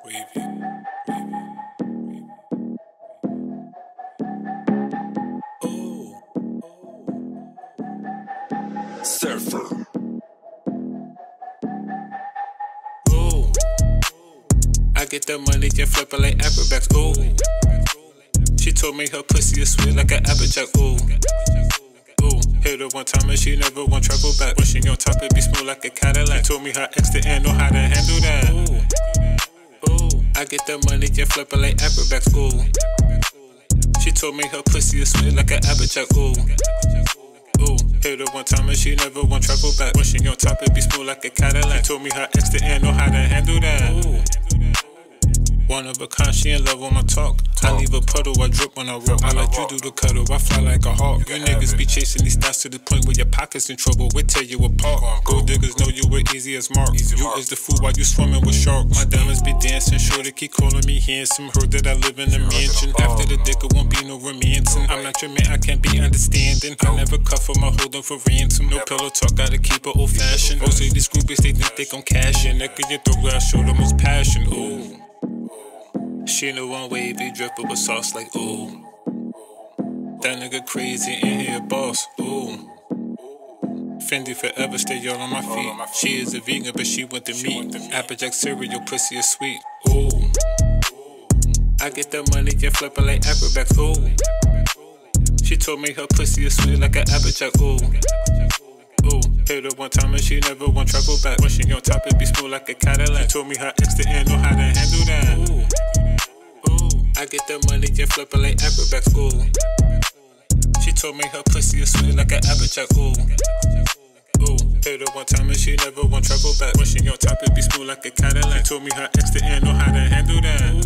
Wavy. Oh, Surfer. Oh, I get that money, get flippin' like acrobats. Oh, she told me her pussy is sweet like an applejack. Oh, hit her one time and she never want trouble back. When she on top, it be smooth like a Cadillac. Told me her ex didn't know how to handle that. I get that money, get flippin' like acrobats. She told me her pussy is sweet like an applejack. Hit her one time and she never want trouble back. When she on top, it be smooth like a Cadillac. Told me her ex didn't know how to handle that. One of a kind, she in love with my talk. I leave a puddle, I drip when I walk. I let you do the cuddle, I fly like a hawk. You niggas be chasing these stats to the point where your pockets in trouble. We tear you apart. Gold diggers know you were easy as Mark. You is the fool while you swimming with sharks. My diamonds be dancing, sure they keep calling me handsome. Heard that I live in a mansion. After the dick, it won't be no romancing. I'm not your man, I can't be understanding. I never cuff for my holding for ransom. No pillow talk, gotta keep it old fashioned. Most of these groupies, they think they gon' cash in. Neck in your throat where I show the most passion. Ooh. She know one wavy, drippin' with sauce like ooh. That nigga crazy and he a boss, ooh. Fendi forever, stay all on my feet. She is a vegan, but she want the meat. Applejack cereal, pussy is sweet, ooh. I get that money, get flippin' like acrobats, ooh. She told me her pussy is sweet like an applejack, ooh. Hit her one time and she never want trouble back. When she on top, it be smooth like a Cadillac. She told me her ex didn't know how to handle that. I get that money, get flippin' like acrobats. She told me her pussy is sweet like an applejack. Hit her one time and she never want trouble back. When she on top, it be smooth like a Cadillac. She told me her ex didn't know how to handle that.